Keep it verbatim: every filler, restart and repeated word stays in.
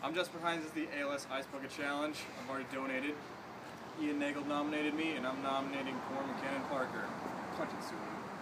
I'm just behind the A L S Ice Bucket Challenge. I've already donated. Ian Nagel nominated me, and I'm nominating Coram and Canon Parker. Punch it, Sue.